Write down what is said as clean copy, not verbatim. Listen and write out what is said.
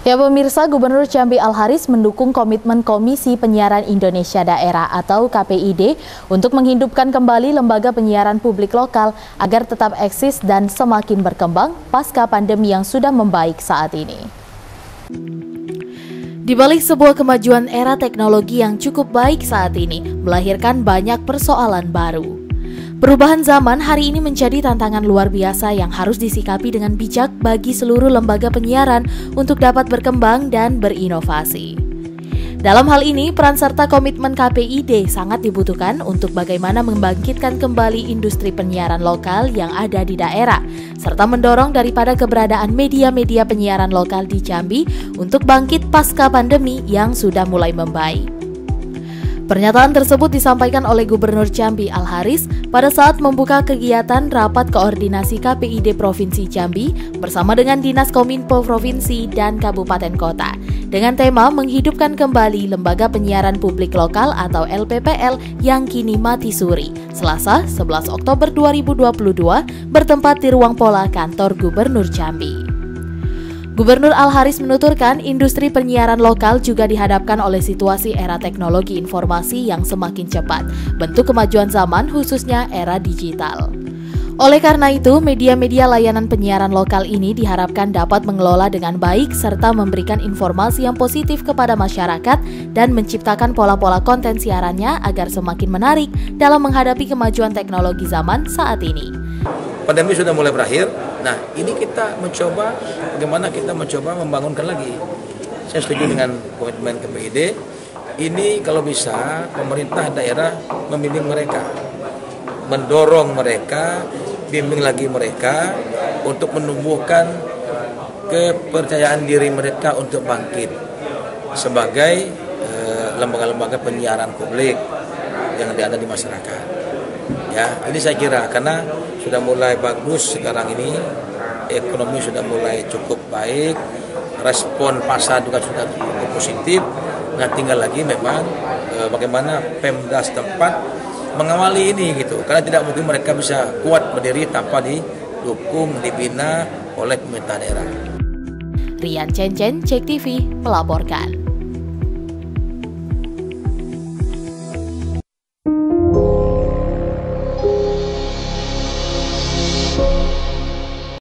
Ya pemirsa, Gubernur Jambi Al-Haris mendukung komitmen Komisi Penyiaran Indonesia Daerah atau KPID untuk menghidupkan kembali lembaga penyiaran publik lokal agar tetap eksis dan semakin berkembang pasca pandemi yang sudah membaik saat ini. Di balik sebuah kemajuan era teknologi yang cukup baik saat ini, melahirkan banyak persoalan baru. Perubahan zaman hari ini menjadi tantangan luar biasa yang harus disikapi dengan bijak bagi seluruh lembaga penyiaran untuk dapat berkembang dan berinovasi. Dalam hal ini, peran serta komitmen KPID sangat dibutuhkan untuk bagaimana membangkitkan kembali industri penyiaran lokal yang ada di daerah, serta mendorong daripada keberadaan media-media penyiaran lokal di Jambi untuk bangkit pasca pandemi yang sudah mulai membaik. Pernyataan tersebut disampaikan oleh Gubernur Jambi Al-Haris pada saat membuka kegiatan Rapat Koordinasi KPID Provinsi Jambi bersama dengan Dinas Kominfo Provinsi dan Kabupaten Kota dengan tema menghidupkan kembali Lembaga Penyiaran Publik Lokal atau LPPL yang kini mati suri, Selasa 11 Oktober 2022 bertempat di ruang pola kantor Gubernur Jambi. Gubernur Al-Haris menuturkan industri penyiaran lokal juga dihadapkan oleh situasi era teknologi informasi yang semakin cepat, bentuk kemajuan zaman khususnya era digital. Oleh karena itu, media-media layanan penyiaran lokal ini diharapkan dapat mengelola dengan baik serta memberikan informasi yang positif kepada masyarakat dan menciptakan pola-pola konten siarannya agar semakin menarik dalam menghadapi kemajuan teknologi zaman saat ini. Pandemi sudah mulai berakhir. Nah, ini kita mencoba bagaimana kita mencoba membangunkan lagi. Saya setuju dengan komitmen KPID. Ini kalau bisa pemerintah daerah membimbing mereka, mendorong mereka, bimbing lagi mereka untuk menumbuhkan kepercayaan diri mereka untuk bangkit sebagai lembaga-lembaga penyiaran publik yang ada di masyarakat. Ya, ini saya kira karena sudah mulai bagus sekarang ini, ekonomi sudah mulai cukup baik, respon pasar juga sudah cukup positif. Nah, tinggal lagi memang bagaimana Pemda setempat mengawali ini gitu, karena tidak mungkin mereka bisa kuat berdiri tanpa didukung, dibina oleh pemerintah daerah. Rian Cencen, Cek TV melaporkan.